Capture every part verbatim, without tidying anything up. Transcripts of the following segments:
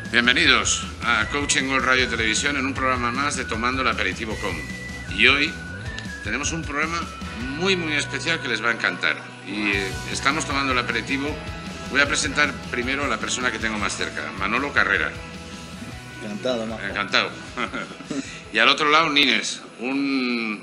Bienvenidos a Coaching World Radio y Televisión en un programa más de Tomando el Aperitivo Com. Y hoy tenemos un programa muy muy especial que les va a encantar. Y eh, estamos tomando el aperitivo. Voy a presentar primero a la persona que tengo más cerca, Manolo Carrera. Encantado, Majo. Encantado. Y al otro lado, Nines, un,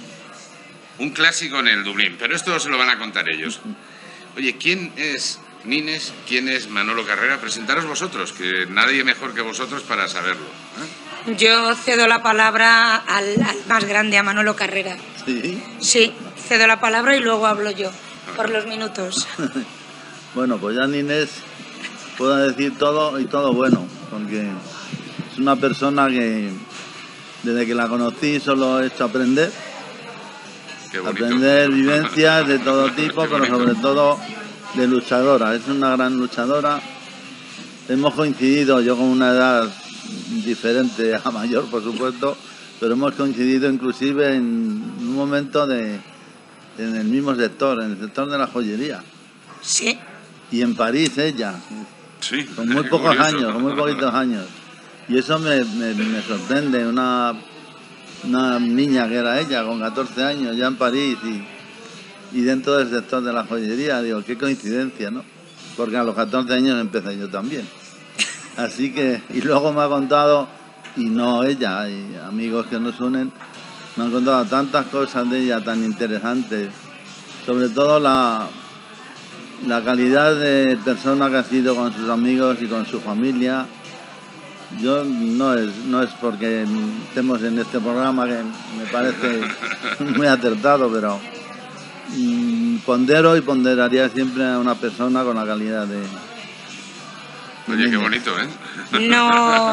un clásico en el Dublín, pero esto se lo van a contar ellos. Oye, ¿quién es Nines? ¿Quién es Manolo Carrera? Presentaros vosotros, que nadie mejor que vosotros para saberlo, ¿eh? Yo cedo la palabra al, al más grande, a Manolo Carrera. ¿Sí? Sí, cedo la palabra y luego hablo yo, por los minutos. Bueno, pues ya Nines puedo decir todo y todo bueno, porque es una persona que desde que la conocí solo he hecho aprender. Qué bonito. Aprender vivencias de todo tipo, pero sobre todo de luchadora. Es una gran luchadora. Hemos coincidido, yo con una edad diferente a mayor, por supuesto, pero hemos coincidido inclusive en un momento de en el mismo sector, en el sector de la joyería. Sí. Y en París ella, Sí, con muy pocos curioso. años, con muy poquitos años. Y eso me, me, me sorprende, una, una niña que era ella, con catorce años, ya en París y, y dentro del sector de la joyería. Digo, qué coincidencia, ¿no? Porque a los catorce años empecé yo también. Así que, y luego me ha contado, y no ella, hay amigos que nos unen, me han contado tantas cosas de ella tan interesantes, sobre todo la, la calidad de persona que ha sido con sus amigos y con su familia. Yo no es, no es porque estemos en este programa, que me parece muy acertado, pero mm, pondero y ponderaría siempre a una persona con la calidad de... Oye, qué bonito, ¿eh? No,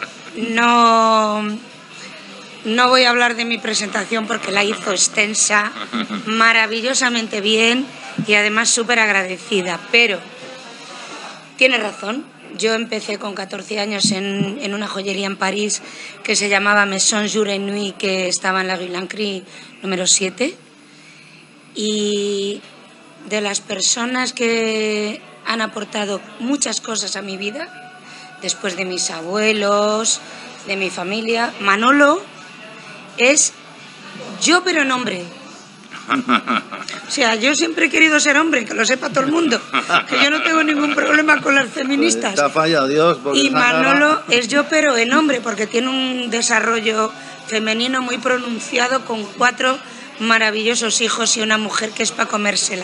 no, no voy a hablar de mi presentación porque la hizo extensa, maravillosamente bien y además súper agradecida, pero tiene razón. Yo empecé con catorce años en, en una joyería en París que se llamaba Maison Jour et Nuit, que estaba en la Rue Lancry número siete, y de las personas que han aportado muchas cosas a mi vida, después de mis abuelos, de mi familia, Manolo es yo pero en hombre. O sea, yo siempre he querido ser hombre, que lo sepa todo el mundo, que yo no tengo ningún problema con las feministas. Pues te ha fallado Dios. Y Manolo es yo pero en hombre, porque tiene un desarrollo femenino muy pronunciado, con cuatro maravillosos hijos y una mujer que es para comérsela.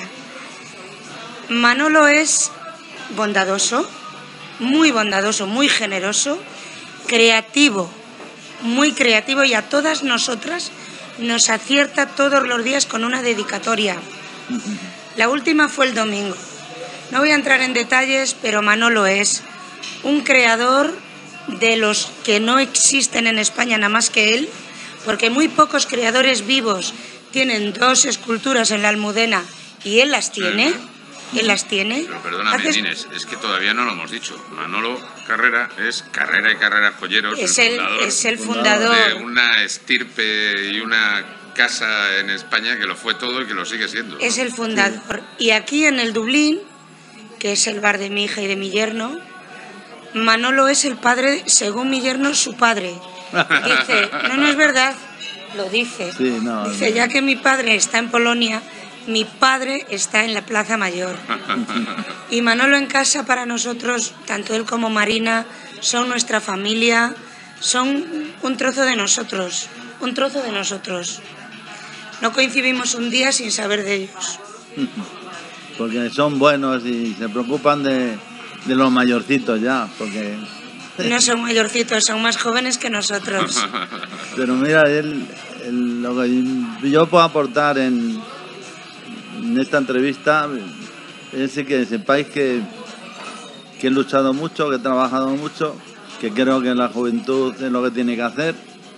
Manolo es bondadoso, muy bondadoso, muy generoso, creativo, muy creativo, y a todas nosotras nos acierta todos los días con una dedicatoria. La última fue el domingo. No voy a entrar en detalles, pero Manolo es un creador de los que no existen en España nada más que él, porque muy pocos creadores vivos tienen dos esculturas en la Almudena y él las tiene. Él las tiene. Pero perdóname, Haces... Nines, es que todavía no lo hemos dicho. Manolo Carrera es Carrera y Carrera Joyeros, Es el el, fundador, es el fundador de una estirpe y una casa en España que lo fue todo y que lo sigue siendo. Es el fundador. Sí. Y aquí en el Dublín, que es el bar de mi hija y de mi yerno, Manolo es el padre, según mi yerno, su padre. Dice, no, no es verdad, lo dice. Sí, no, dice, no. Ya que mi padre está en Polonia, mi padre está en la Plaza Mayor. Y Manolo en casa para nosotros, tanto él como Marina, son nuestra familia, son un trozo de nosotros, un trozo de nosotros. No coincidimos un día sin saber de ellos. Porque son buenos y se preocupan de, de los mayorcitos ya, porque... No son mayorcitos, son más jóvenes que nosotros. Pero mira, él, él, lo que yo puedo aportar en, en esta entrevista es que sepáis que, que he luchado mucho, que he trabajado mucho, que creo que la juventud es lo que tiene que hacer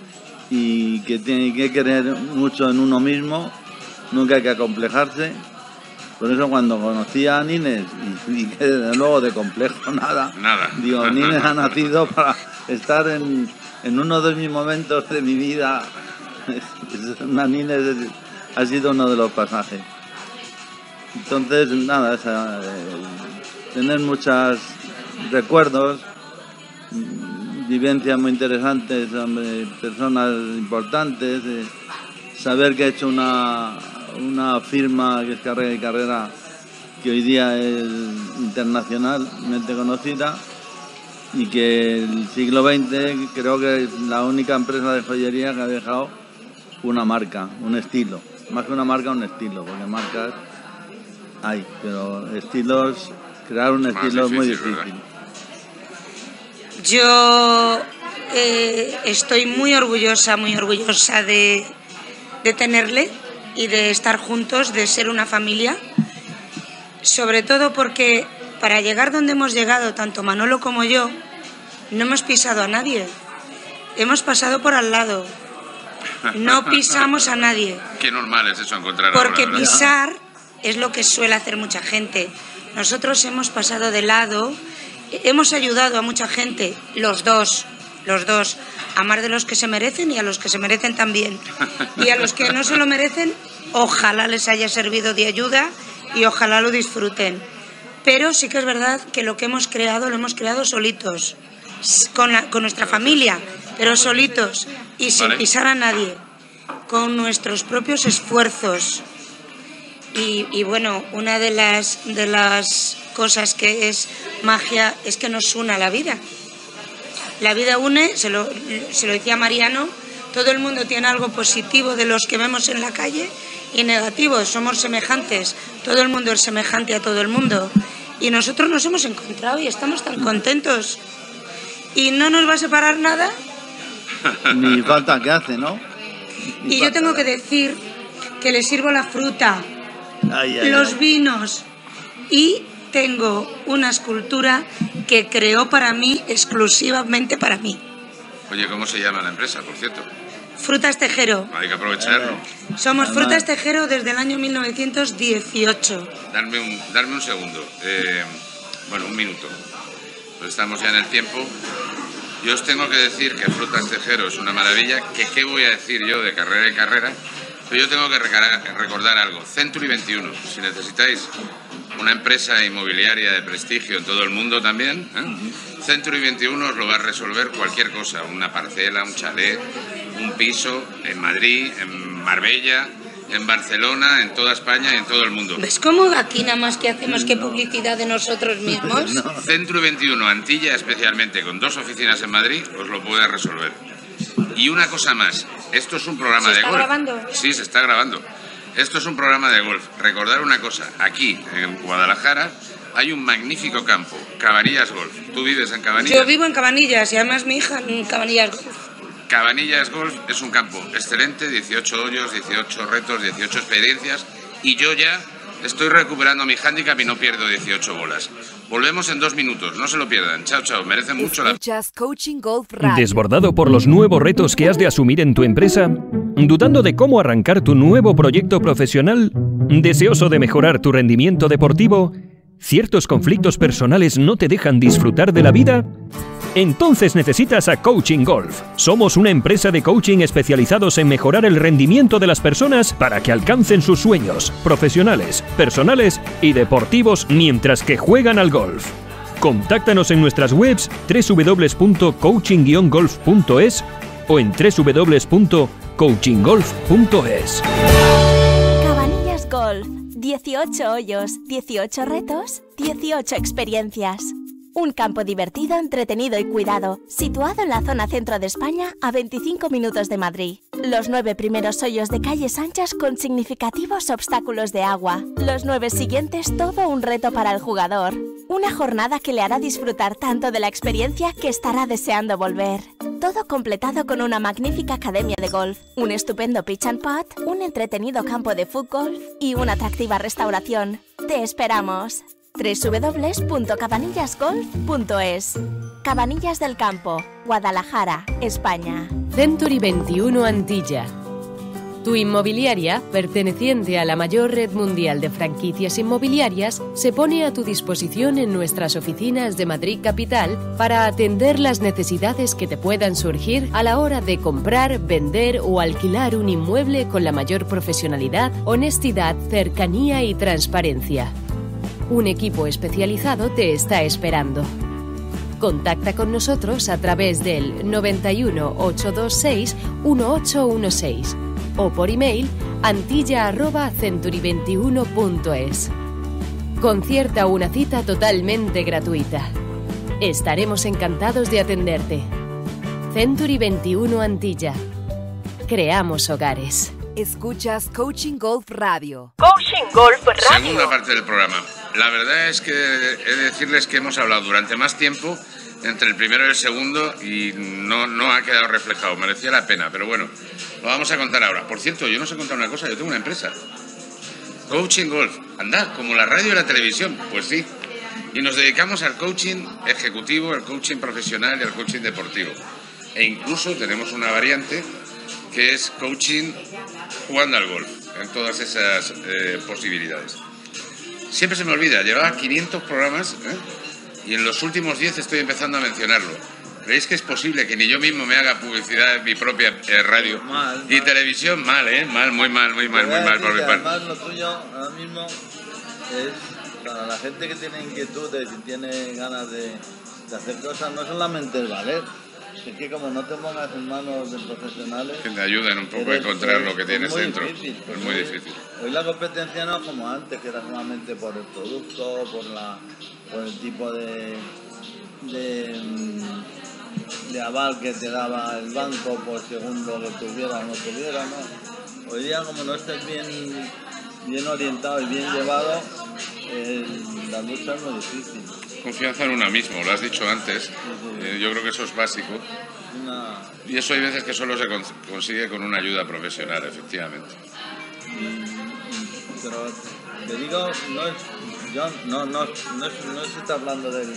y que tiene que querer mucho en uno mismo, nunca hay que acomplejarse. Por eso cuando conocí a Nines, y, y que desde luego de complejo nada, Nada. digo, Nines ha nacido para estar en, en uno de mis momentos de mi vida. Una Nines ha sido uno de los pasajes. Entonces, nada, esa, eh, tener muchos recuerdos vivencias muy interesantes, hombre, personas importantes, eh, saber que he hecho una, una firma que es Carrera y Carrera, que hoy día es internacionalmente conocida, y que el siglo veinte creo que es la única empresa de joyería que ha dejado una marca, un estilo. Más que una marca, un estilo, porque marcas hay, pero estilos, crear un estilo es muy difícil. Yo eh, estoy muy orgullosa, muy orgullosa de, de tenerle y de estar juntos, de ser una familia, sobre todo porque para llegar donde hemos llegado, tanto Manolo como yo, no hemos pisado a nadie, hemos pasado por al lado, no pisamos a nadie. Qué normal es eso encontrar porque ahora, pisar es lo que suele hacer mucha gente. Nosotros hemos pasado de lado, hemos ayudado a mucha gente, los dos, los dos, a más de los que se merecen y a los que se merecen también. Y a los que no se lo merecen, ojalá les haya servido de ayuda y ojalá lo disfruten. Pero sí que es verdad que lo que hemos creado lo hemos creado solitos, con, la, con nuestra familia, pero solitos y sin vale. pisar a nadie, con nuestros propios esfuerzos. Y, y bueno, una de las, de las cosas que es magia es que nos una la vida. La vida une, se lo, se lo decía Mariano, todo el mundo tiene algo positivo de los que vemos en la calle y negativo, somos semejantes, todo el mundo es semejante a todo el mundo. Y nosotros nos hemos encontrado y estamos tan contentos. Y no nos va a separar nada. Ni falta que hace, ¿no? Ni y yo tengo que decir que le sirvo la fruta, ay, ay, los ay. vinos, y tengo una escultura que creó para mí, exclusivamente para mí. Oye, ¿cómo se llama la empresa, por cierto? Frutas Tejero. Hay que aprovecharlo. Somos Además, Frutas Tejero desde el año mil novecientos dieciocho. Darme un, darme un segundo. Eh, bueno, un minuto. Pues estamos ya en el tiempo. Yo os tengo que decir que Frutas Tejero es una maravilla. Que qué voy a decir yo de Carrera y Carrera. Pero yo tengo que recordar algo. Century veintiuno. Si necesitáis una empresa inmobiliaria de prestigio en todo el mundo también, ¿eh? Century veintiuno os lo va a resolver cualquier cosa. Una parcela, un chalet, un piso en Madrid, en Marbella, en Barcelona, en toda España y en todo el mundo. ¿Ves cómo aquí nada más que hacemos que publicidad de nosotros mismos? No. Century veintiuno, Antilla especialmente, con dos oficinas en Madrid, os lo puede resolver. Y una cosa más, esto es un programa ¿Se de está golf. grabando? Sí, se está grabando. Esto es un programa de golf. Recordar una cosa, aquí en Guadalajara hay un magnífico campo, Cabanillas Golf. ¿Tú vives en Cabanillas? Yo vivo en Cabanillas y además mi hija en Cabanillas Golf. Cabanillas Golf es un campo excelente, dieciocho hoyos, dieciocho retos, dieciocho experiencias, y yo ya estoy recuperando mi hándicap y no pierdo dieciocho bolas. Volvemos en dos minutos, no se lo pierdan. Chao, chao, merece mucho la... Escuchas Coaching Golf Radio. ¿Desbordado por los nuevos retos que has de asumir en tu empresa? ¿Dudando de cómo arrancar tu nuevo proyecto profesional? ¿Deseoso de mejorar tu rendimiento deportivo? ¿Ciertos conflictos personales no te dejan disfrutar de la vida? Entonces necesitas a Coaching Golf. Somos una empresa de coaching especializados en mejorar el rendimiento de las personas para que alcancen sus sueños profesionales, personales y deportivos mientras que juegan al golf. Contáctanos en nuestras webs doble u doble u doble u punto coaching guion golf punto es o en doble u doble u doble u punto coaching golf punto es. Cabanillas Golf. dieciocho hoyos, dieciocho retos, dieciocho experiencias. Un campo divertido, entretenido y cuidado, situado en la zona centro de España, a veinticinco minutos de Madrid. Los nueve primeros hoyos de calles anchas con significativos obstáculos de agua. Los nueve siguientes, todo un reto para el jugador. Una jornada que le hará disfrutar tanto de la experiencia que estará deseando volver. Todo completado con una magnífica academia de golf, un estupendo pitch and putt, un entretenido campo de fútbol y una atractiva restauración. ¡Te esperamos! doble u doble u doble u punto cabanillas golf punto es. Cabanillas del Campo, Guadalajara, España. Century veintiuno Antilla. Tu inmobiliaria, perteneciente a la mayor red mundial de franquicias inmobiliarias, se pone a tu disposición en nuestras oficinas de Madrid Capital para atender las necesidades que te puedan surgir a la hora de comprar, vender o alquilar un inmueble con la mayor profesionalidad, honestidad, cercanía y transparencia. Un equipo especializado te está esperando. Contacta con nosotros a través del noventa y uno, ochocientos veintiséis, dieciocho dieciséis o por email antilla arroba century veintiuno punto es. Concierta una cita totalmente gratuita. Estaremos encantados de atenderte. Century veintiuno Antilla. Creamos hogares. Escuchas Coaching Golf Radio. Coaching Golf Radio. Segunda parte del programa. La verdad es que he de decirles que hemos hablado durante más tiempo entre el primero y el segundo y no, no ha quedado reflejado. Merecía la pena, pero bueno, lo vamos a contar ahora. Por cierto, yo no sé contar una cosa, yo tengo una empresa. Coaching Golf. Anda, como la radio y la televisión. Pues sí. Y nos dedicamos al coaching ejecutivo, al coaching profesional y al coaching deportivo. E incluso tenemos una variante que es coaching jugando al golf, en todas esas eh, posibilidades. Siempre se me olvida, llevaba quinientos programas, ¿eh? Y en los últimos diez estoy empezando a mencionarlo. ¿Creéis que es posible que ni yo mismo me haga publicidad en mi propia eh, radio Mal, y mal. televisión? Mal, ¿eh? Mal, muy mal, muy mal, muy mal por mi parte. Además, lo tuyo ahora mismo es para la gente que tiene inquietudes y tiene ganas de, de hacer cosas, no solamente el valer. Es que como no te pongas en manos de profesionales... Que te ayuden un poco a eres- encontrar es- lo que es tienes muy dentro. difícil, Es muy difícil. Hoy la competencia no es como antes, que era solamente por el producto, por, la, por el tipo de, de, mm, de aval que te daba el banco por según lo que tuviera o no tuviera, ¿no? Hoy día, como no estés bien, bien orientado y bien llevado, eh, la lucha es muy difícil. Confianza en uno mismo, lo has dicho antes. Eh, yo creo que eso es básico. Una, Y eso hay veces que solo se con- consigue con una ayuda profesional, efectivamente. pero te digo, no es, yo no, no, no, es- no se está hablando del,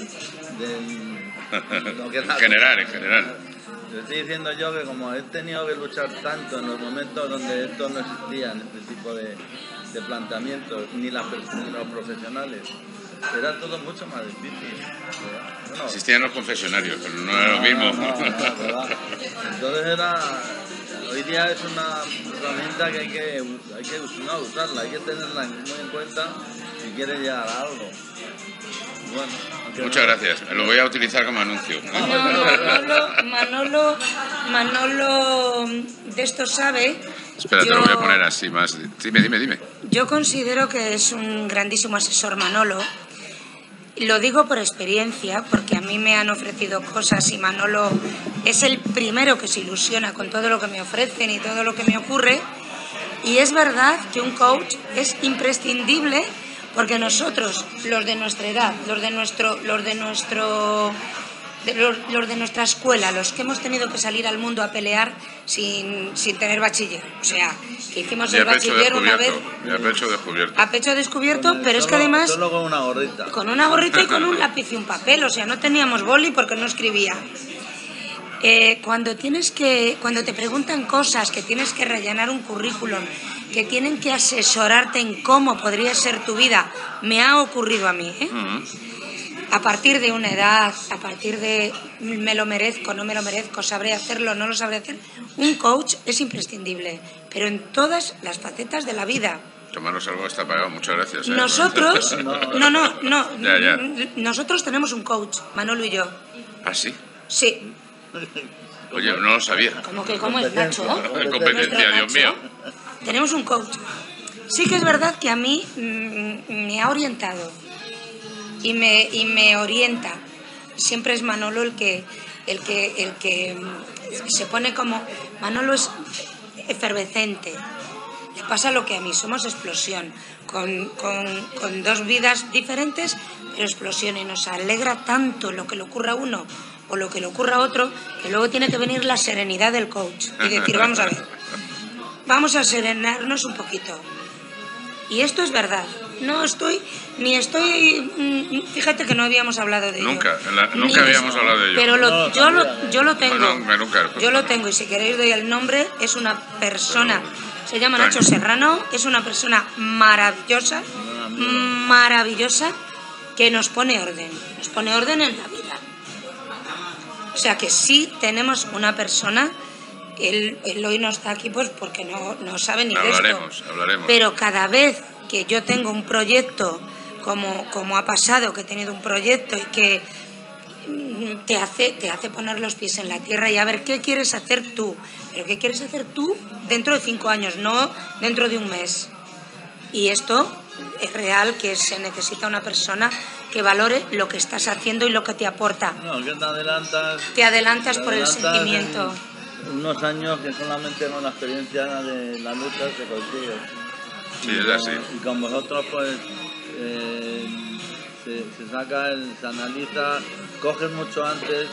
del lo que En es la- general, en general. Le estoy diciendo yo que como he tenido que luchar tanto en los momentos donde esto no existía, en este tipo de, de planteamientos, ni, las pers- ni los profesionales, era todo mucho más difícil. Bueno, Existían los confesionarios, pero no era lo mismo. no, no, no, ¿verdad? Entonces era, hoy día es una herramienta que hay que, hay que no, usarla, hay que tenerla muy en cuenta si quieres llegar a algo. Bueno, aunque Muchas no- gracias. Lo voy a utilizar como anuncio. No, Manolo, Manolo, Manolo de esto sabe. Espera, te Yo- lo voy a poner así más. Dime, dime, dime. Yo considero que es un grandísimo asesor Manolo. Lo digo por experiencia, porque a mí me han ofrecido cosas y Manolo es el primero que se ilusiona con todo lo que me ofrecen y todo lo que me ocurre. Y es verdad que un coach es imprescindible porque nosotros, los de nuestra edad, los de nuestro, los de nuestro, de los, los de nuestra escuela, los que hemos tenido que salir al mundo a pelear sin, sin tener bachiller, o sea, que hicimos Y el a pecho bachiller una vez descubierto. Y a pecho descubierto. a pecho descubierto, Con el- pero es que solo- además Solo con una gorrita. con una gorrita y con un lápiz y un papel, o sea, no teníamos boli porque no escribía. Eh, cuando tienes que, cuando te preguntan cosas, que tienes que rellenar un currículum, que tienen que asesorarte en cómo podría ser tu vida, me ha ocurrido a mí, ¿eh? Ujú. A partir de una edad, a partir de me lo merezco, no me lo merezco, sabré hacerlo, no lo sabré hacer, un coach es imprescindible, pero en todas las facetas de la vida. Tomaros algo está pagado. Muchas gracias. ¿eh? Nosotros, no, no, no, Ya, ya. nosotros tenemos un coach, Manolo y yo. ¿Ah, sí? Sí, Oye, no lo sabía. ¿cómo que cómo es, Nacho? Competencia, Nuestro Dios mío. Nacho. Tenemos un coach. Sí que es verdad que a mí mm, me ha orientado y me, y me orienta. Siempre es Manolo el que, el que, el que mm, se pone como... Manolo es efervescente. Le pasa lo que a mí, somos explosión, con, con, con dos vidas diferentes, pero explosión, y nos alegra tanto lo que le ocurra a uno o lo que le ocurra a otro, que luego tiene que venir la serenidad del coach y decir, vamos a ver, vamos a serenarnos un poquito. Y esto es verdad, no estoy, ni estoy, mm, fíjate que no habíamos hablado de ello. Nunca, en la- Ni nunca de- habíamos hablado de ello. Pero lo- No lo yo, lo, sabía, ¿eh? yo lo tengo, No, no, nunca. yo lo tengo, y si queréis doy el nombre, es una persona, se llama Nacho Serrano, es una persona maravillosa, maravillosa, que nos pone orden, nos pone orden en la vida. O sea que sí tenemos una persona, él, él hoy no está aquí pues porque no, no sabe ni de esto. Hablaremos, hablaremos. Pero cada vez que yo tengo un proyecto, como, como ha pasado, que he tenido un proyecto y que te hace, te hace poner los pies en la tierra y a ver qué quieres hacer tú. Pero qué quieres hacer tú dentro de cinco años, no dentro de un mes. Y esto es real, que se necesita una persona que valore lo que estás haciendo y lo que te aporta. No, que te adelantas... Te adelantas te por el adelantas sentimiento. Unos años que solamente con la experiencia de la lucha se consigue. Sí, y es con, así. Y con vosotros, pues, eh, se, se saca, el, se analiza, coges mucho antes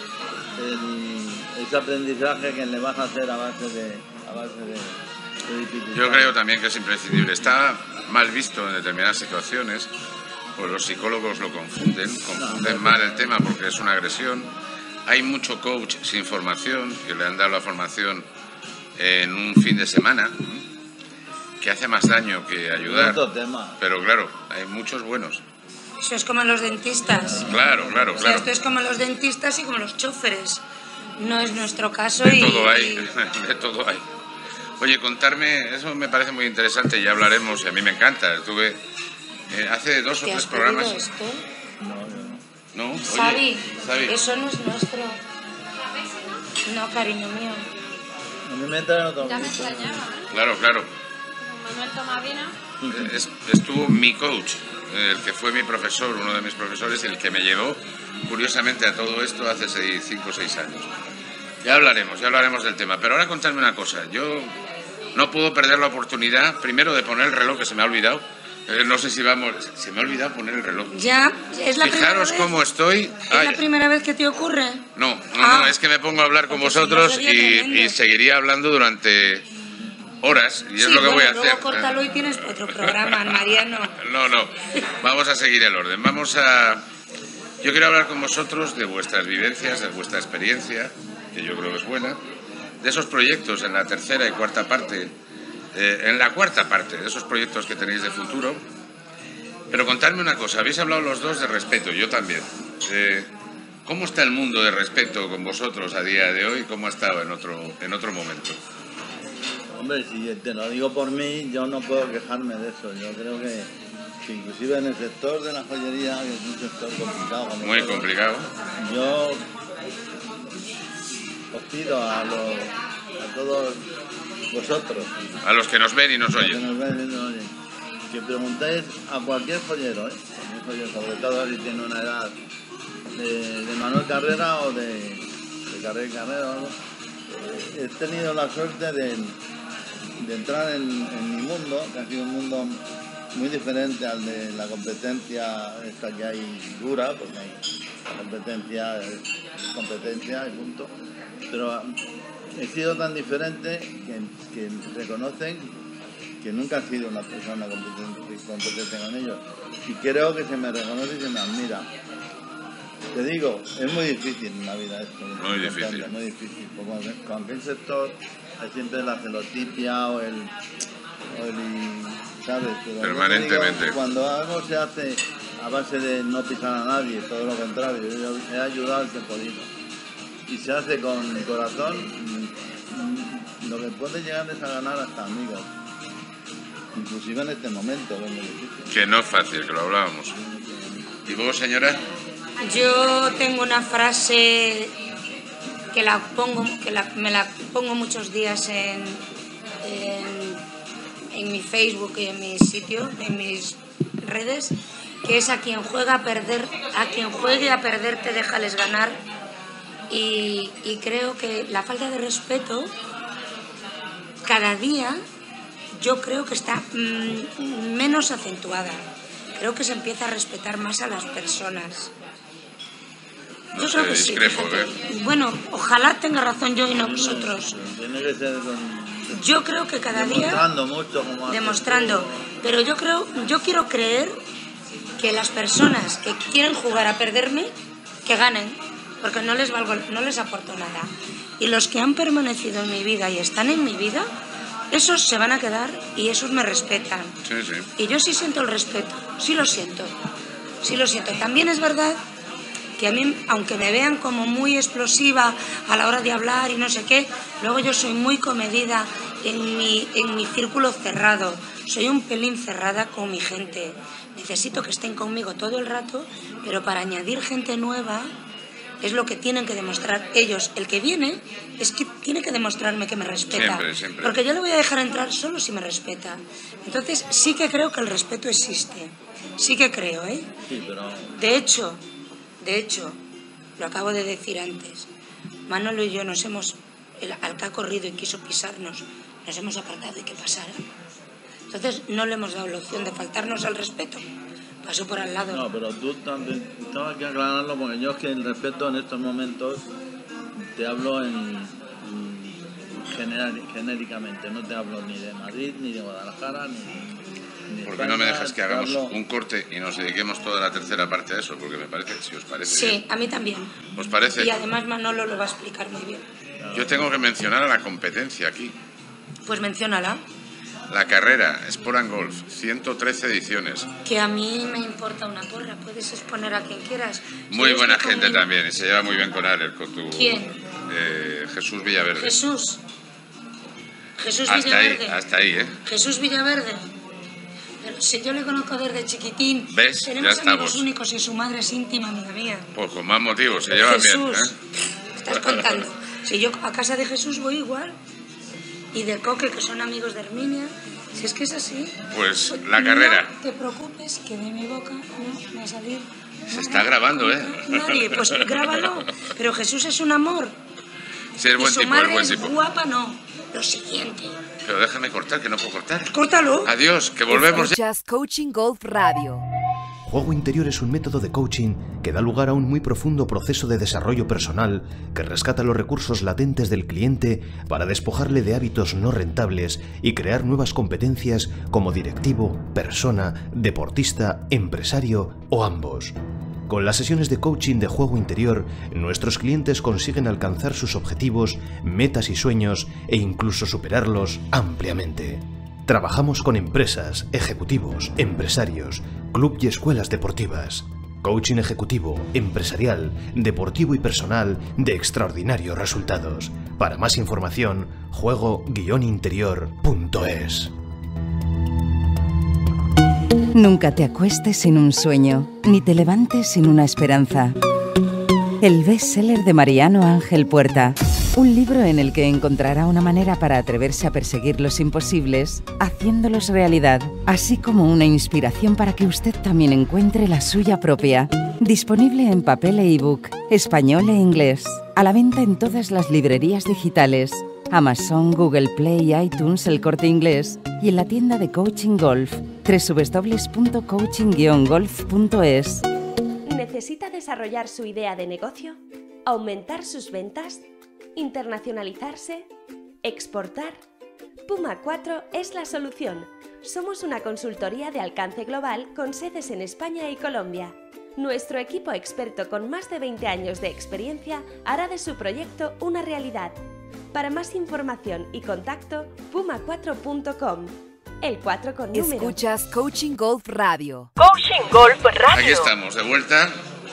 el, ese aprendizaje que le vas a hacer a base de, a base de, de dificultad. Yo creo también que es imprescindible. Está mal visto en determinadas situaciones, pues los psicólogos lo confunden, confunden mal el tema porque es una agresión. Hay mucho coach sin formación, que le han dado la formación en un fin de semana, que hace más daño que ayudar. Otro tema. Pero claro, hay muchos buenos. Eso es como los dentistas. Claro, claro, O sea, claro. esto es como los dentistas y como los choferes. No es nuestro caso. De y, todo hay, y- de todo hay. Oye, contarme, eso me parece muy interesante, ya hablaremos, y a mí me encanta. Estuve eh, hace dos o ¿Te tres has programas. pedido esto? No, yo no. ¿No? Oye, Xavi, Xavi, eso no es nuestro. No, cariño mío. A mí me traen otro Ya me gusto. extrañaba, ¿eh? claro, claro. Manuel Tomavina. Es- estuvo mi coach, el que fue mi profesor, uno de mis profesores, el que me llevó, curiosamente, a todo esto hace cinco o seis años. Ya hablaremos, ya hablaremos del tema. Pero ahora contadme una cosa. Yo no puedo perder la oportunidad, primero, de poner el reloj, que se me ha olvidado. Eh, no sé si vamos... Se me ha olvidado poner el reloj. Ya, es la primera Fijaros vez. cómo estoy. ¿Es Ay, la primera vez que te ocurre? no, no, Ah. no, es que me pongo a hablar con Porque si no vosotros sería y, tremendo. y seguiría hablando durante horas, y es Sí, lo que bueno, voy a luego hacer. córtalo y tienes otro programa, Mariano. No, no, vamos a seguir el orden. Vamos a... Yo quiero hablar con vosotros de vuestras vivencias, de vuestra experiencia, que yo creo que es buena, de esos proyectos en la tercera y cuarta parte, eh, en la cuarta parte, de esos proyectos que tenéis de futuro. Pero contadme una cosa, habéis hablado los dos de respeto, yo también. Eh, ¿Cómo está el mundo de respeto con vosotros a día de hoy? ¿Cómo ha estado en otro, en otro momento? Hombre, si te lo digo por mí, yo no puedo quejarme de eso. Yo creo que, que inclusive en el sector de la joyería, que es un sector complicado, como Muy todo, complicado. yo os pido a, los, a todos vosotros, A los que nos ven y nos que oyen. nos ven y nos oyen, que preguntéis a cualquier joyero, ¿eh? Cualquier joyero, sobre todo si tiene una edad de, de Manuel Carrera o de, de Carrera Carrera o algo. He tenido la suerte de, de entrar en, en mi mundo, que ha sido un mundo muy diferente al de la competencia esta que hay dura, porque hay, la competencia es competencia y punto. Pero he sido tan diferente que, que reconocen que nunca he sido una persona competente, competente con ellos. Y creo que se me reconoce y se me admira. Te digo, es muy difícil en la vida esto. Muy difícil. Muy difícil. Porque con aquel sector hay siempre la celotipia o el... O el ¿sabes? Pero yo te Permanentemente. digo, cuando algo se hace a base de no pisar a nadie, todo lo contrario, yo he ayudado al que he podido. Y se hace con corazón, mm, mm, lo que puede llegar es a ganar hasta amigos. Inclusive en este momento, que es muy difícil. Que no es fácil, que lo hablábamos. ¿Y vos, señora? Yo tengo una frase que la pongo, que la- me la pongo muchos días en, en, en mi Facebook y en mi sitio, en mis redes, que es a quien juega a perder, a quien juegue a perder te déjales ganar. Y, y creo que la falta de respeto cada día yo creo que está mm, menos acentuada. Creo que se empieza a respetar más a las personas. No Yo sé, creo que sí, discrepo, fíjate. ¿eh? Bueno, ojalá tenga razón yo y no vosotros. Tiene que ser con- Yo creo que cada día demostrando mucho como haces demostrando, tú. pero yo creo, yo quiero creer que las personas que quieren jugar a perderme, que ganen, porque no les valgo, no les aporto nada. Y los que han permanecido en mi vida y están en mi vida, esos se van a quedar y esos me respetan. Sí, sí. Y yo sí siento el respeto, sí lo siento, sí lo siento. También es verdad que a mí, aunque me vean como muy explosiva a la hora de hablar y no sé qué, luego yo soy muy comedida en mi, en mi círculo cerrado. Soy un pelín cerrada con mi gente. Necesito que estén conmigo todo el rato, pero para añadir gente nueva es lo que tienen que demostrar ellos. El que viene es que tiene que demostrarme que me respeta. Siempre, siempre. Porque yo le voy a dejar entrar solo si me respeta. Entonces sí que creo que el respeto existe. Sí que creo, ¿eh? Sí, pero... De hecho, de hecho, lo acabo de decir antes, Manolo y yo nos hemos, el, al que ha corrido y quiso pisarnos, nos hemos apartado y que pasara. Entonces no le hemos dado la opción de faltarnos al respeto. Pasó por al lado. No, pero tú también, tengo que aclararlo porque yo es que el respeto en estos momentos te hablo en, en general, genéricamente, no te hablo ni de Madrid, ni de Guadalajara, ni, ni de ¿Por qué España, no me dejas que te hagamos hablo- un corte y nos dediquemos toda la tercera parte a eso? Porque me parece, si os parece Sí, bien. a mí también. ¿Os parece? Y además Manolo lo va a explicar muy bien. Yo tengo que mencionar a la competencia aquí. Pues menciónala, La carrera, Sport and Golf, ciento trece ediciones. que a mí me importa una porra, puedes exponer a quien quieras. Muy ¿Quieres buena que gente conmigo? también, y se lleva muy bien con Alex, con tu... ¿Quién? Eh, Jesús Villaverde. Jesús. Jesús Hasta ahí, Villaverde. hasta ahí, ¿eh? Jesús Villaverde. Pero si yo le conozco desde chiquitín. ¿Ves? Tenemos Ya amigos estamos. únicos y su madre es íntima amiga mía. Pues con más motivos, se llevan bien, Jesús, ¿eh? estás contando. Si yo a casa de Jesús voy igual. Y de Coque, que son amigos de Herminia. Si es que es así. Pues la carrera. No te preocupes, que de mi boca no va a salir. Se está grabando, ¿eh? Nadie, pues grábalo. Pero Jesús es un amor. Sí, es Y buen su tipo, es madre buen es tipo. guapa, no. Lo siguiente. Pero déjame cortar, que no puedo cortar. Córtalo. Adiós, que volvemos ya. Escuchas Coaching Golf Radio. Juego Interior es un método de coaching que da lugar a un muy profundo proceso de desarrollo personal que rescata los recursos latentes del cliente para despojarle de hábitos no rentables y crear nuevas competencias como directivo, persona, deportista, empresario o ambos. Con las sesiones de coaching de Juego Interior, nuestros clientes consiguen alcanzar sus objetivos, metas y sueños e incluso superarlos ampliamente. Trabajamos con empresas, ejecutivos, empresarios, club y escuelas deportivas. Coaching ejecutivo, empresarial, deportivo y personal de extraordinarios resultados. Para más información, juego guion interior punto es. Nunca te acuestes sin un sueño, ni te levantes sin una esperanza. El bestseller de Mariano Ángel Puerta. Un libro en el que encontrará una manera para atreverse a perseguir los imposibles, haciéndolos realidad, así como una inspiración para que usted también encuentre la suya propia. Disponible en papel e ebook, español e inglés. A la venta en todas las librerías digitales. Amazon, Google Play, iTunes, El Corte Inglés y en la tienda de Coaching Golf, doble u doble u doble u punto coaching guion golf punto es. ¿Necesita desarrollar su idea de negocio? ¿Aumentar sus ventas? ¿Internacionalizarse? ¿Exportar? Puma cuatro es la solución. Somos una consultoría de alcance global con sedes en España y Colombia. Nuestro equipo experto con más de veinte años de experiencia hará de su proyecto una realidad. Para más información y contacto, puma cuatro punto com. El cuatro con número. Escuchas Coaching Golf Radio. Coaching Golf Radio. Aquí estamos, de vuelta.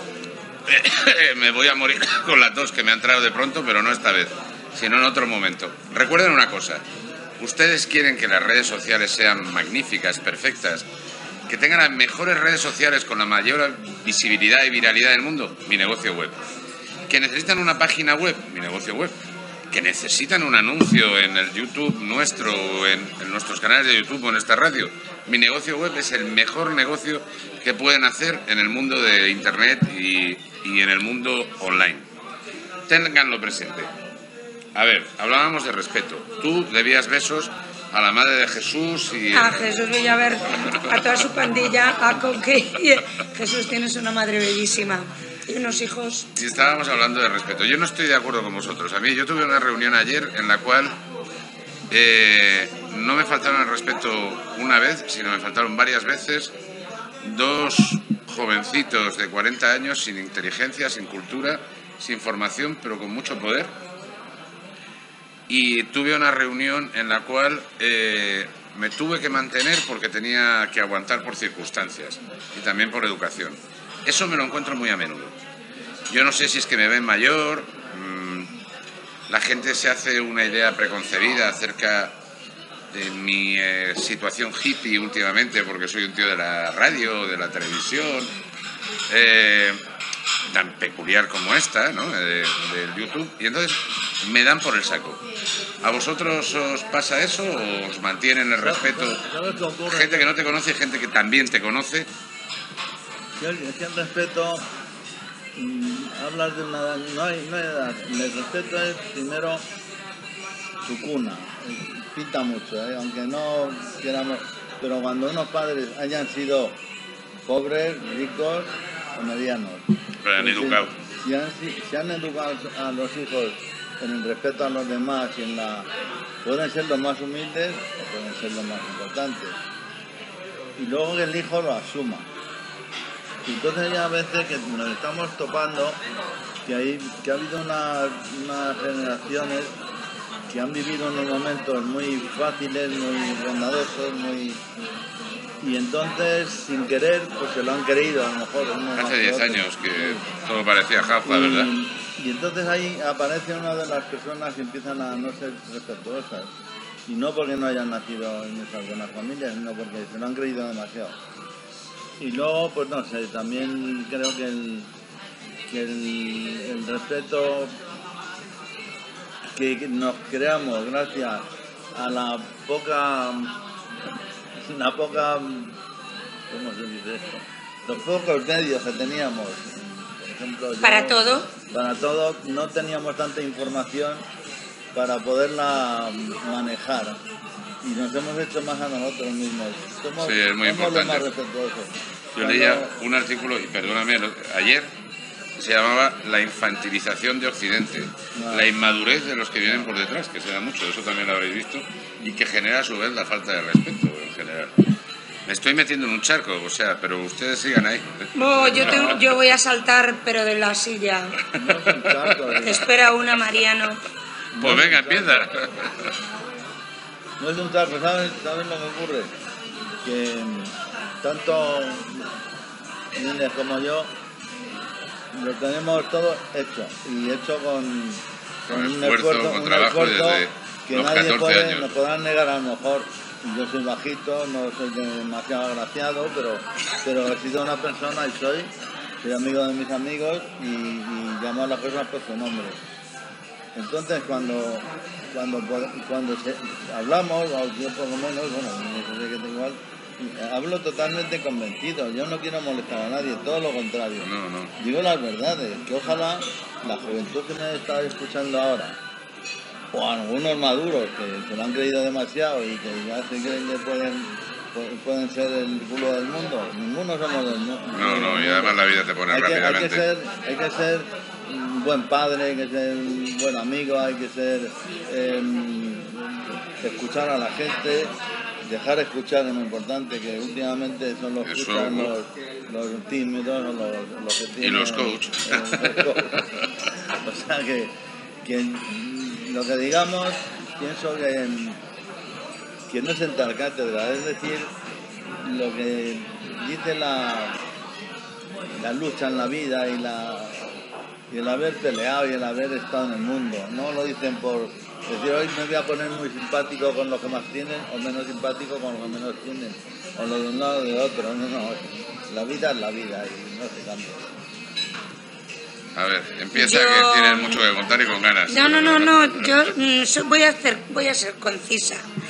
Me voy a morir con la tos que me ha entrado de pronto, pero no esta vez, sino en otro momento. Recuerden una cosa, ustedes quieren que las redes sociales sean magníficas, perfectas, que tengan las mejores redes sociales con la mayor visibilidad y viralidad del mundo, Mi Negocio Web. Que necesitan una página web, Mi Negocio Web. Que necesitan un anuncio en el YouTube nuestro, en, en nuestros canales de YouTube o en esta radio. Mi Negocio Web es el mejor negocio que pueden hacer en el mundo de Internet y, y en el mundo online. Ténganlo presente. A ver, hablábamos de respeto. Tú debías besos a la madre de Jesús y... A Jesús Villaverde, a toda su pandilla, a Coque. Jesús, tienes una madre bellísima. Y unos hijos. Y estábamos hablando de respeto. Yo no estoy de acuerdo con vosotros. A mí, yo tuve una reunión ayer en la cual eh, no me faltaron el respeto una vez, sino me faltaron varias veces. Dos jovencitos de cuarenta años sin inteligencia, sin cultura, sin formación, pero con mucho poder. Y tuve una reunión en la cual eh, me tuve que mantener porque tenía que aguantar por circunstancias y también por educación. Eso me lo encuentro muy a menudo. Yo no sé si es que me ven mayor, mmm, la gente se hace una idea preconcebida acerca de mi eh, situación hippie últimamente, porque soy un tío de la radio, de la televisión. Eh, tan peculiar como esta, ¿no? De, del YouTube, y entonces me dan por el saco. ¿A vosotros os pasa eso o os mantienen el respeto? Gente que no te conoce y gente que también te conoce. Es que el respeto, mmm, hablas de una edad, no hay, no hay edad. El respeto es primero su cuna, pinta mucho, ¿eh? Aunque no queramos, pero cuando unos padres hayan sido pobres, ricos o medianos, pero han educado. Si, si, han, si, si han educado a los hijos en el respeto a los demás y en la, pueden ser los más humildes o pueden ser los más importantes, y luego que el hijo lo asuma. Entonces ya a veces que nos estamos topando que, hay, que ha habido unas una generaciones que han vivido unos momentos muy fáciles, muy bondadosos, muy... y entonces sin querer pues se lo han creído a lo mejor. Hace diez años que todo parecía jauja, y, ¿verdad? Y entonces ahí aparece una de las personas que empiezan a no ser respetuosas, y no porque no hayan nacido en esas buenas familias, sino porque se lo han creído demasiado. Y luego, pues no sé, también creo que el, que el, el respeto que nos creamos gracias a la poca, la poca, ¿cómo se dice esto? Los pocos medios que teníamos, por ejemplo, yo, para todo, para todo, no teníamos tanta información para poderla manejar. Y nos hemos hecho más a nosotros mismos. Somos, sí, es muy somos importante. los más respetuosos. Yo Cuando... leía un artículo, y perdóname, ayer se llamaba La infantilización de Occidente, no. La inmadurez de los que vienen por detrás, que se da mucho, eso también lo habréis visto, y que genera a su vez la falta de respeto en general. Me estoy metiendo en un charco, o sea, pero ustedes sigan ahí. No, yo, tengo, yo voy a saltar, pero de la silla. No es un charco, Te espera una, Mariano. Pues no venga, empieza. No es un charco, ¿sabes? ¿Sabes lo que ocurre? Que tanto niños como yo lo tenemos todo hecho, y hecho con, con, con un esfuerzo, esfuerzo, con un trabajo esfuerzo desde que los nadie puede, años. nos podrán negar a lo mejor. Yo soy bajito, no soy demasiado agraciado, pero, pero he sido una persona y soy, soy amigo de mis amigos y, y llamo a las cosas por su nombre. Entonces cuando cuando cuando se, hablamos, o yo por lo menos, bueno, no sé qué tengo igual, hablo totalmente convencido, yo no quiero molestar a nadie, todo lo contrario. No, no. Digo las verdades, que ojalá la juventud que me está escuchando ahora, o algunos maduros que se lo han creído demasiado y que ya se creen que pueden, pueden ser el culo del mundo, ninguno somos del mundo. No, no, y además la vida te pone hay que, rápidamente. Hay que ser, hay que ser un buen padre, hay que ser un buen amigo, hay que ser eh, escuchar a la gente, dejar escuchar es muy importante, que últimamente son los Eso, escuchan los, los tímidos, los, los que tienen, y los coach. Los, los coach. O sea que, que lo que digamos, pienso que, que no es sentar cátedra, es decir, lo que dice la, la lucha en la vida y, la, y el haber peleado y el haber estado en el mundo. No lo dicen por decir, hoy me voy a poner muy simpático con los que más tienen o menos simpático con los que menos tienen, o lo de un lado o de otro. No, no, la vida es la vida y no se cambia. A ver, empieza, yo... que tienes mucho que contar y con ganas. No, no, no, no, yo mm, voy a hacer, voy a ser concisa.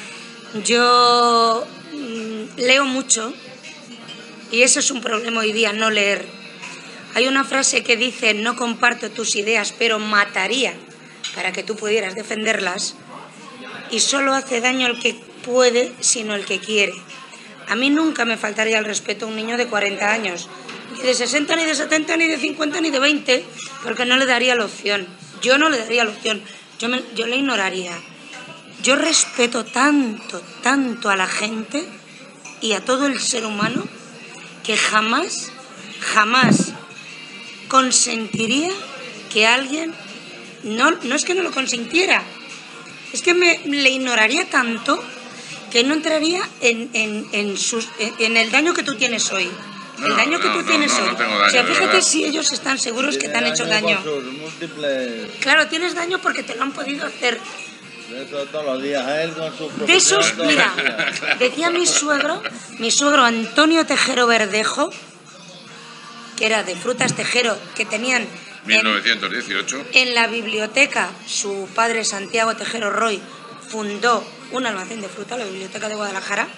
Yo mm, leo mucho y eso es un problema hoy día, no leer. Hay una frase que dice, no comparto tus ideas, pero mataría para que tú pudieras defenderlas, y solo hace daño el que puede, sino el que quiere. A mí nunca me faltaría el respeto a un niño de cuarenta años, ni de sesenta, ni de setenta, ni de cincuenta, ni de veinte, porque no le daría la opción. Yo no le daría la opción, yo, me, yo le ignoraría. Yo respeto tanto, tanto a la gente y a todo el ser humano que jamás, jamás consentiría que alguien, no, no es que no lo consintiera, es que me le ignoraría tanto que no entraría en, en, en, sus, en, en el daño que tú tienes hoy. El no, daño que no, tú no, tienes no, hoy. no tengo daño, o sea, fíjate verdad. Si ellos están seguros que te han hecho daño. Múltiples... Claro, tienes daño porque te lo han podido hacer. De eso todos los días, a él con sus De esos, mira, días. decía mi suegro, mi suegro Antonio Tejero Verdejo, que era de Frutas Tejero, que tenían mil novecientos dieciocho. En, en la biblioteca, su padre Santiago Tejero Roy fundó un almacén de fruta, la Biblioteca de Guadalajara,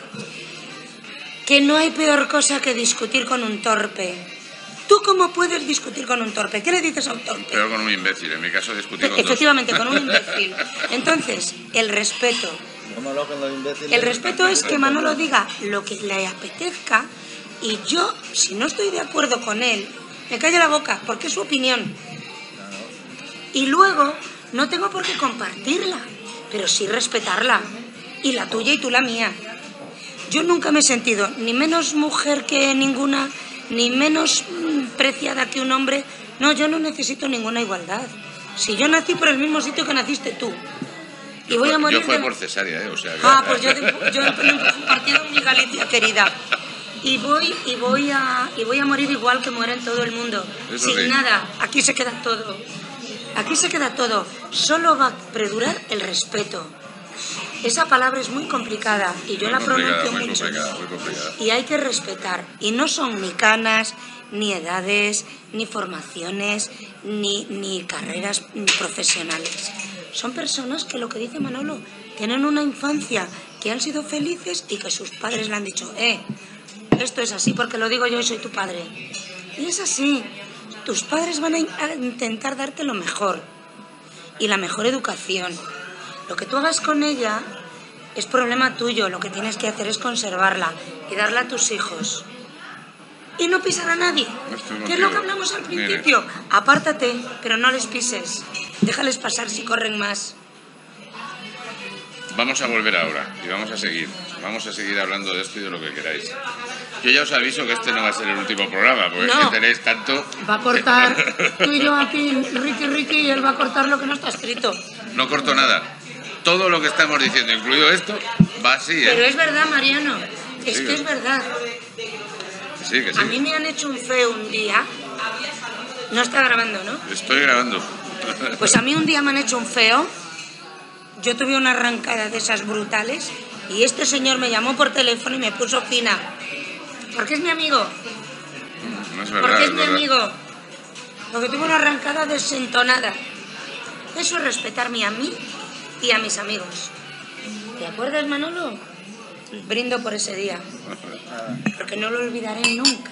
que no hay peor cosa que discutir con un torpe. ¿Tú cómo puedes discutir con un torpe? ¿Qué le dices a un torpe? Peor con un imbécil, en mi caso discutir con Efectivamente, dos. con un imbécil. Entonces, el respeto. El respeto es que Manolo diga lo que le apetezca y yo, si no estoy de acuerdo con él, me calle la boca, porque es su opinión. Y luego, no tengo por qué compartirla, pero sí respetarla. Y la tuya y tú la mía. Yo nunca me he sentido ni menos mujer que ninguna, ni menos preciada que un hombre. No, yo no necesito ninguna igualdad. Si yo nací por el mismo sitio que naciste tú. Y voy a morir yo fue de... por cesárea, ¿eh? O sea, que... Ah, pues yo, yo he compartido mi Galicia querida. Y voy, y, voy a, y voy a morir igual que muere en todo el mundo. Eso Sin sí. nada. Aquí se queda todo. Aquí se queda todo. Solo va a predurar el respeto. Esa palabra es muy complicada y yo muy la pronuncio muy mucho. Complicada, muy complicada. Y hay que respetar. Y no son ni canas, ni edades, ni formaciones, ni, ni carreras profesionales. Son personas que, lo que dice Manolo, tienen una infancia, que han sido felices y que sus padres le han dicho, eh, esto es así porque lo digo yo y soy tu padre. Y es así. Tus padres van a, in- a intentar darte lo mejor y la mejor educación. Lo que tú hagas con ella es problema tuyo. Lo que tienes que hacer es conservarla y darla a tus hijos. Y no pisar a nadie. Estoy ¿Qué es lo que contigo. hablamos al Mire. principio? Apártate, pero no les pises. Déjales pasar si corren más. Vamos a volver ahora y vamos a seguir. Vamos a seguir hablando de esto y de lo que queráis. Yo ya os aviso que este no va a ser el último programa, porque No. es que tenéis tanto... Va a cortar tú y yo aquí, Ricky Ricky, y él va a cortar lo que no está escrito. No corto nada. Todo lo que estamos diciendo, incluido esto, va así, ¿eh? Pero es verdad, Mariano. Es Sí, que es verdad. Que sí, que sí. A mí me han hecho un feo un día. No está grabando, ¿no? Estoy grabando. Pues a mí un día me han hecho un feo. Yo tuve una arrancada de esas brutales y este señor me llamó por teléfono y me puso fina. Porque es mi amigo. No es verdad, Porque es es mi verdad. amigo. Porque tuve una arrancada desentonada. Eso es respetarme a mí y a mis amigos. ¿Te acuerdas, Manolo? Brindo por ese día. Porque no lo olvidaré nunca.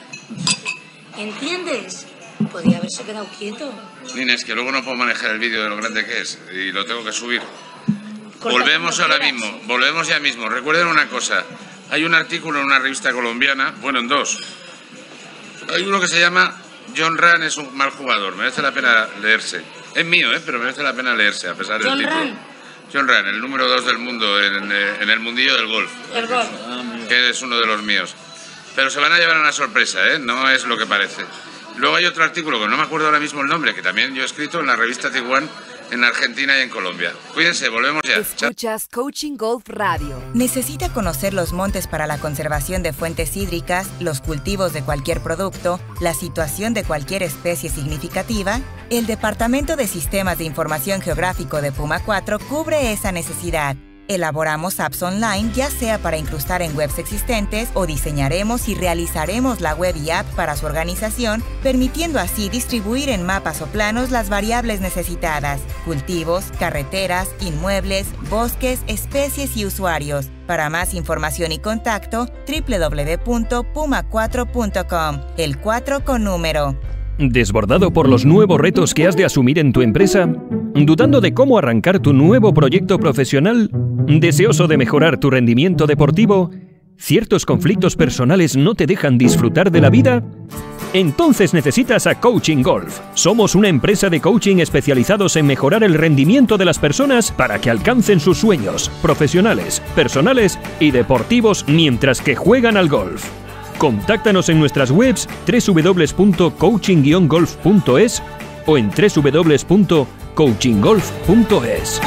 ¿Entiendes? Podía haberse quedado quieto. Nines, que luego no puedo manejar el vídeo de lo grande que es y lo tengo que subir. Corta Volvemos cuando ahora quieras. mismo, volvemos ya mismo. Recuerden una cosa, hay un artículo en una revista colombiana, bueno, en dos. Hay uno que se llama John Ran es un mal jugador, merece la pena leerse. Es mío, ¿eh? Pero merece la pena leerse, a pesar del John título. Ran. John Ran, el número dos del mundo en, eh, en el mundillo del golf, El gol. que es uno de los míos. Pero se van a llevar una sorpresa, ¿eh? No es lo que parece. Luego hay otro artículo, que no me acuerdo ahora mismo el nombre, que también yo he escrito en la revista Tiguan, en Argentina y en Colombia. Cuídense, volvemos ya. Chao. Escuchas Coaching Golf Radio. ¿Necesita conocer los montes para la conservación de fuentes hídricas, los cultivos de cualquier producto, la situación de cualquier especie significativa? El Departamento de Sistemas de Información Geográfico de Puma cuatro cubre esa necesidad. Elaboramos apps online, ya sea para incrustar en webs existentes o diseñaremos y realizaremos la web y app para su organización, permitiendo así distribuir en mapas o planos las variables necesitadas: cultivos, carreteras, inmuebles, bosques, especies y usuarios. Para más información y contacto, doble u doble u doble u punto puma cuatro punto com, el cuatro con número. ¿Desbordado por los nuevos retos que has de asumir en tu empresa? ¿Dudando de cómo arrancar tu nuevo proyecto profesional? ¿Deseoso de mejorar tu rendimiento deportivo? ¿Ciertos conflictos personales no te dejan disfrutar de la vida? Entonces necesitas a Coaching Golf. Somos una empresa de coaching especializados en mejorar el rendimiento de las personas para que alcancen sus sueños profesionales, personales y deportivos mientras que juegan al golf. Contáctanos en nuestras webs doble u doble u doble u punto coaching guion golf punto es o en doble u doble u doble u punto coaching golf punto es.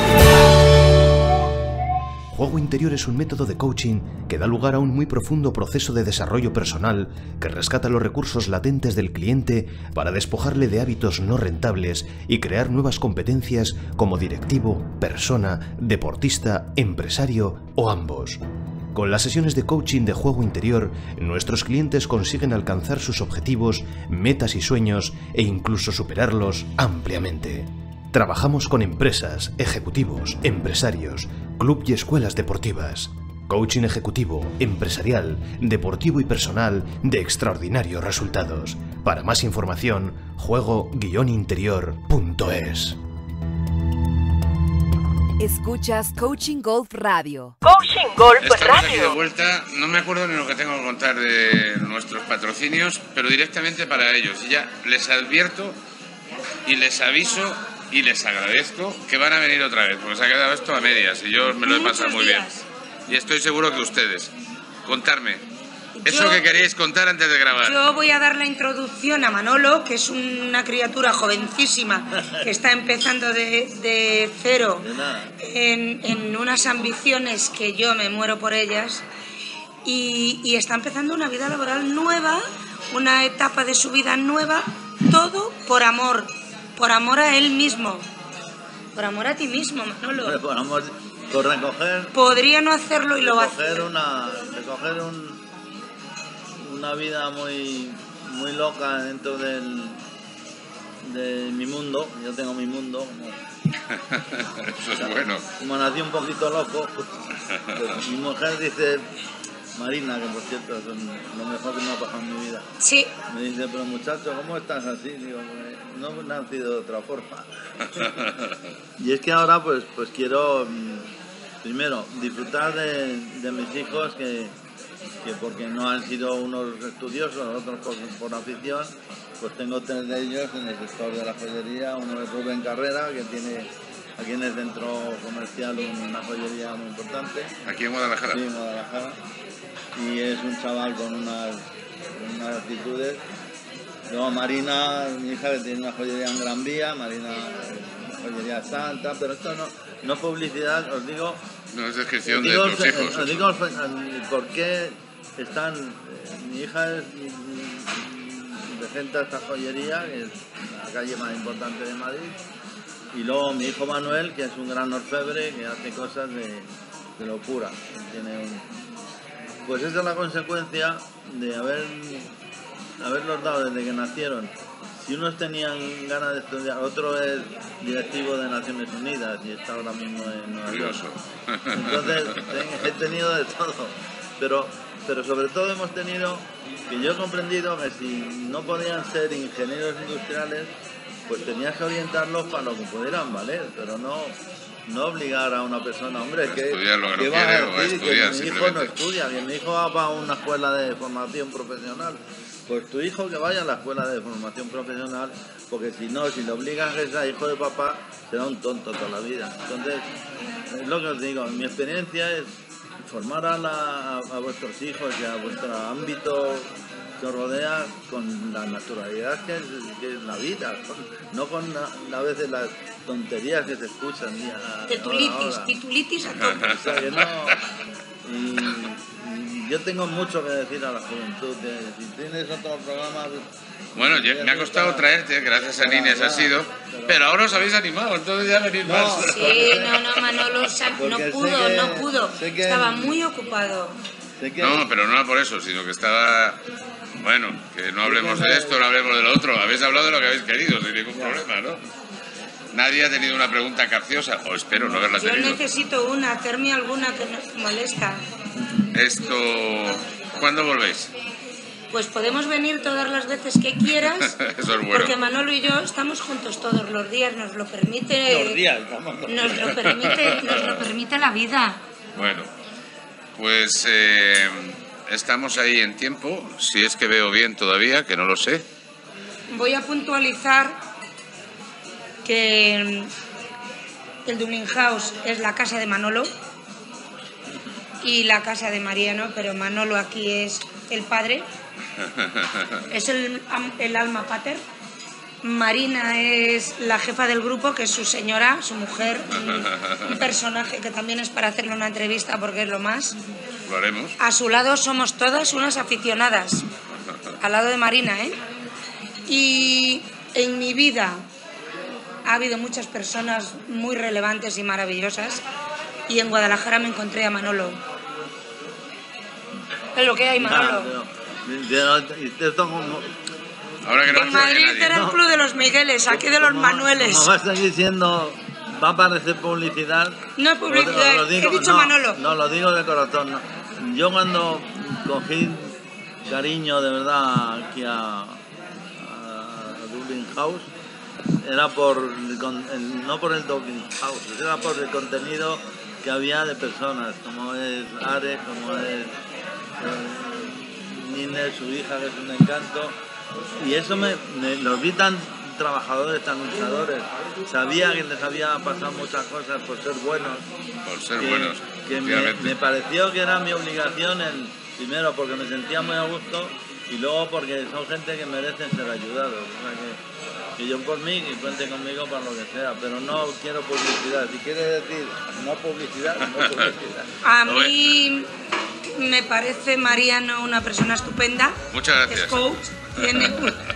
Juego interior es un método de coaching que da lugar a un muy profundo proceso de desarrollo personal que rescata los recursos latentes del cliente para despojarle de hábitos no rentables y crear nuevas competencias como directivo, persona, deportista, empresario o ambos. Con las sesiones de coaching de juego interior, nuestros clientes consiguen alcanzar sus objetivos, metas y sueños e incluso superarlos ampliamente. Trabajamos con empresas, ejecutivos, empresarios, club y escuelas deportivas. Coaching ejecutivo, empresarial, deportivo y personal de extraordinarios resultados. Para más información, juego guion interior punto es. Escuchas Coaching Golf Radio. Coaching Golf Estamos Radio. aquí de vuelta. No me acuerdo ni lo que tengo que contar de nuestros patrocinios, pero directamente para ellos. Y ya les advierto y les aviso y les agradezco que van a venir otra vez, porque se ha quedado esto a medias y yo me lo he pasado muy bien. Y estoy seguro que ustedes. Contarme. Eso Yo- que queríais contar antes de grabar. Yo voy a dar la introducción a Manolo, que es una criatura jovencísima que está empezando de, de cero en, en unas ambiciones que yo me muero por ellas y, y está empezando una vida laboral nueva, una etapa de su vida nueva, todo por amor, por amor a él mismo, por amor a ti mismo, Manolo. Hombre, por amor, por recoger, Podría no hacerlo y lo va a recoger hacer. una, recoger un, una vida muy, muy loca dentro del, de mi mundo. Yo tengo mi mundo. Como, Eso es bueno. como nací un poquito loco, pues, mi mujer dice, Marina, que por cierto es lo mejor que me ha pasado en mi vida. Sí. Me dice, pero muchacho, ¿cómo estás así? Digo, no he nacido de otra forma. Y es que ahora pues, pues quiero, mm, primero, disfrutar de, de mis hijos, que, que porque no han sido unos estudiosos, otros por, por afición, pues tengo tres de ellos en el sector de la joyería. Uno es Rubén Carrera, que tiene aquí en el centro comercial una joyería muy importante. Aquí en Guadalajara. Sí, en Guadalajara. Y es un chaval con unas, unas actitudes. Luego Marina, mi hija, que tiene una joyería en Gran Vía. Marina, una joyería santa, pero esto no, no es publicidad, os digo. No es descripción os de digo, tus el- hijos. os digo el- el por qué están. eh, Mi hija es mm, regenta esta joyería, que es la calle más importante de Madrid. Y luego mi hijo Manuel, que es un gran orfebre, que hace cosas de, de locura. Tiene un... Pues esa es la consecuencia de haber, haberlos dado desde que nacieron. Si unos tenían ganas de estudiar, otro es directivo de Naciones Unidas y está ahora mismo en Nueva York. Curioso. Entonces he he tenido de todo, pero, pero sobre todo hemos tenido, que yo he comprendido que si no podían ser ingenieros industriales, pues tenías que orientarlos para lo que pudieran valer, pero no, no obligar a una persona, hombre, que, Estudiar lo que no que va quiere a o a decir que estudiar mi hijo no simplemente. estudia, que mi hijo va para una escuela de formación profesional. Pues tu hijo que vaya a la escuela de formación profesional, porque si no, si le obligas a ese hijo de papá, será un tonto toda la vida. Entonces, es lo que os digo, mi experiencia es formar a, la- a- a vuestros hijos y a vuestro ámbito que os rodea con la naturalidad que es, que es la vida, con- no con a, a veces las tonterías que se escuchan día ahora, Tetulitis, ahora. titulitis a tope. O sea, que no- y, y yo tengo mucho que decir a la juventud. De, si tienes otro programa... Bueno, ya- me ha costado traerte, gracias a Nines ha sido, pero ahora os habéis animado, entonces ya venís No, más. Sí, no, no, Manolo, sa- no Porque sé pudo, que- no pudo. sé que- Estaba muy ocupado. Sé que- No, pero no por eso, sino que estaba... Bueno, que no hablemos de esto, no hablemos de lo otro. Habéis hablado de lo que habéis querido, sin ningún problema, ¿no? Nadie ha tenido una pregunta capciosa, o espero no haberla Yo tenido. necesito una, hacerme alguna que nos molesta. Esto... ¿Cuándo volvéis? Pues podemos venir todas las veces que quieras, Eso es bueno. porque Manolo y yo estamos juntos todos los días, nos lo permite, Los días, vamos. nos lo permite, nos lo permite la vida. Bueno, pues eh, estamos ahí en tiempo, si es que veo bien todavía, que no lo sé. Voy a puntualizar que el Dublin House es la casa de Manolo y la casa de Mariano, pero Manolo aquí es el padre, es el, am- el alma pater. Marina es la jefa del grupo, que es su señora, su mujer, un, un personaje que también es para hacerle una entrevista porque es lo más. Lo haremos. A su lado somos todas unas aficionadas, al lado de Marina, ¿eh? Y en mi vida ha habido muchas personas muy relevantes y maravillosas, y en Guadalajara me encontré a Manolo. Es lo que hay, Manolo. Pero, pero, esto como... Ahora que no En Madrid era el club de los Migueles, aquí de los como, Manueles. Como va a seguir siendo... Va a aparecer publicidad. No es publicidad, lo, lo digo, he dicho no, Manolo. No, lo digo de corazón. No. Yo cuando cogí cariño de verdad aquí a, a Dublin House, era por con, el, no por el Dublin House, era por el contenido que había de personas, como es Ares, como es eh, Nine, su hija, que es un encanto. Y eso me, me los vi tan trabajadores, tan luchadores. Sabía que les había pasado muchas cosas por ser buenos. Por ser que, buenos. Que me, me pareció que era mi obligación, el, primero porque me sentía muy a gusto y luego porque son gente que merecen ser ayudados. O sea que, que yo por mí, que cuente conmigo para lo que sea, pero no quiero publicidad. Si quiere decir no publicidad, no publicidad. A mí me parece Mariano una persona estupenda. Muchas gracias. Es coach, tiene,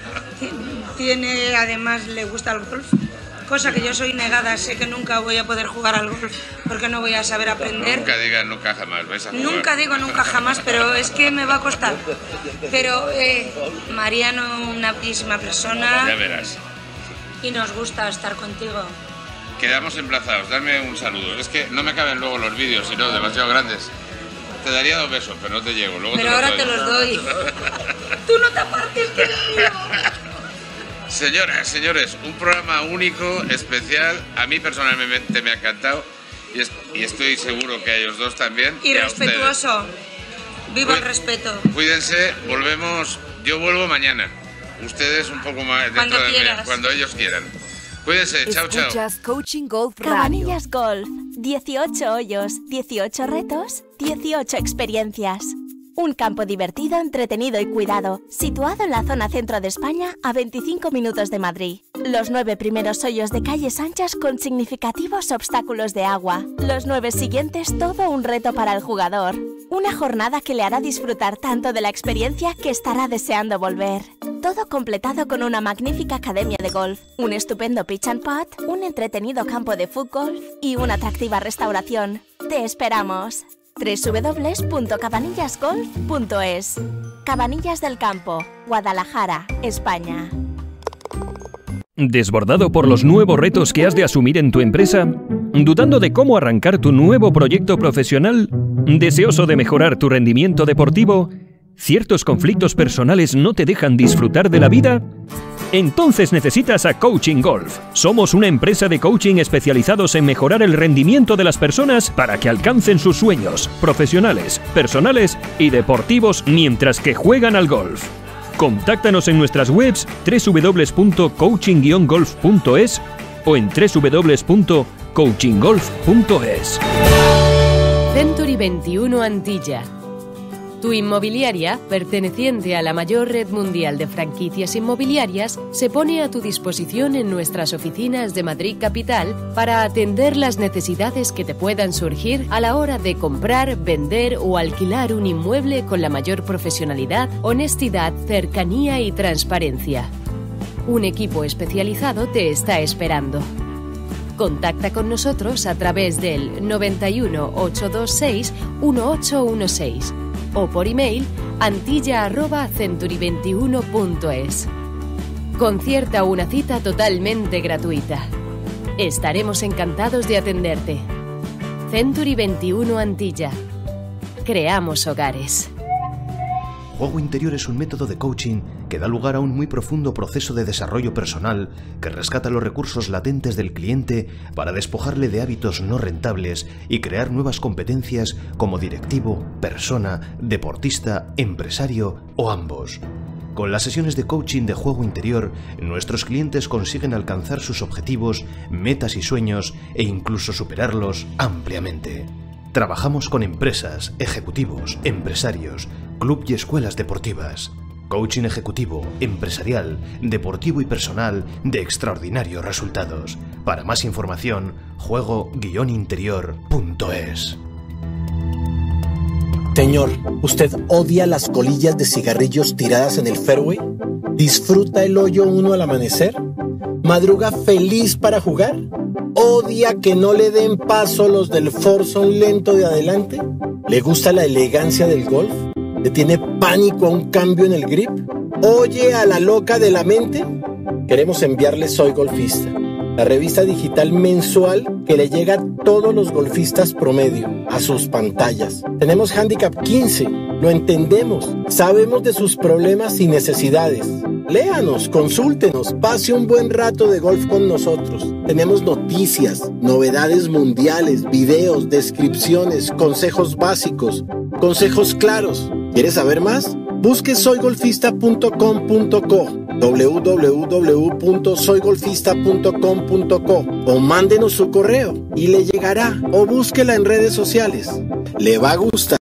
tiene, además le gusta el golf, cosa que yo soy negada, sé que nunca voy a poder jugar al golf porque no voy a saber aprender. Nunca digas nunca jamás, vais a jugar. Nunca digo nunca jamás, pero es que me va a costar. Pero eh, Mariano, una bellísima persona. Ya verás. Y nos gusta estar contigo. Quedamos emplazados, dame un saludo. Es que no me caben luego los vídeos, sino demasiado grandes. Te daría dos besos, pero no te llego. Luego pero te ahora doy. te los doy. Tú no te apartes, que eres mío. Señoras, señores, un programa único, especial. A mí personalmente me ha encantado y, es, y estoy seguro que a ellos dos también. Y respetuoso. Viva el respeto. Cuídense, volvemos. Yo vuelvo mañana. Ustedes un poco más cuando dentro de quieras. mí, cuando ellos quieran. Cuídense, chao, chao. Escuchas Coaching Golf Radio. Cabanillas Golf. dieciocho hoyos, dieciocho retos, dieciocho experiencias. Un campo divertido, entretenido y cuidado, situado en la zona centro de España, a veinticinco minutos de Madrid. Los nueve primeros hoyos de calles anchas con significativos obstáculos de agua. Los nueve siguientes, todo un reto para el jugador. Una jornada que le hará disfrutar tanto de la experiencia que estará deseando volver. Todo completado con una magnífica academia de golf, un estupendo pitch and putt, un entretenido campo de fútbol y una atractiva restauración. ¡Te esperamos! doble u doble u doble u punto cabanillas golf punto es. Cabanillas del Campo, Guadalajara, España. ¿Desbordado por los nuevos retos que has de asumir en tu empresa? ¿Dudando de cómo arrancar tu nuevo proyecto profesional? ¿Deseoso de mejorar tu rendimiento deportivo? ¿Ciertos conflictos personales no te dejan disfrutar de la vida? Entonces necesitas a Coaching Golf. Somos una empresa de coaching especializados en mejorar el rendimiento de las personas para que alcancen sus sueños profesionales, personales y deportivos mientras que juegan al golf. Contáctanos en nuestras webs doble u doble u doble u punto coaching guion golf punto es o en doble u doble u doble u punto coaching golf punto es. Century veintiuno Antilla. Tu inmobiliaria, perteneciente a la mayor red mundial de franquicias inmobiliarias, se pone a tu disposición en nuestras oficinas de Madrid Capital para atender las necesidades que te puedan surgir a la hora de comprar, vender o alquilar un inmueble con la mayor profesionalidad, honestidad, cercanía y transparencia. Un equipo especializado te está esperando. Contacta con nosotros a través del noventa y uno, ochocientos veintiséis, dieciocho dieciséis o por email antilla arroba century veintiuno punto es. Concierta una cita totalmente gratuita. Estaremos encantados de atenderte. Century veintiuno Antilla. Creamos hogares. Juego interior es un método de coaching que da lugar a un muy profundo proceso de desarrollo personal que rescata los recursos latentes del cliente para despojarle de hábitos no rentables y crear nuevas competencias como directivo, persona, deportista, empresario o ambos. Con las sesiones de coaching de juego interior, nuestros clientes consiguen alcanzar sus objetivos, metas y sueños e incluso superarlos ampliamente. Trabajamos con empresas, ejecutivos, empresarios, club y escuelas deportivas. Coaching ejecutivo, empresarial, deportivo y personal de extraordinarios resultados. Para más información, juego guion interior punto es. Señor, ¿usted odia las colillas de cigarrillos tiradas en el fairway? ¿Disfruta el hoyo uno al amanecer? ¿Madruga feliz para jugar? ¿Odia que no le den paso los del foursome lento de adelante? ¿Le gusta la elegancia del golf? ¿Le tiene pánico a un cambio en el grip? ¿Oye a la loca de la mente? Queremos enviarle Soy Golfista, la revista digital mensual que le llega a todos los golfistas promedio, a sus pantallas. Tenemos Handicap quince, lo entendemos, sabemos de sus problemas y necesidades. Léanos, consúltenos, pase un buen rato de golf con nosotros. Tenemos noticias, novedades mundiales, videos, descripciones, consejos básicos, consejos claros. ¿Quieres saber más? Busque soy golfista punto com punto co, w w w punto soy golfista punto com punto co o mándenos su correo y le llegará, o búsquela en redes sociales. Le va a gustar.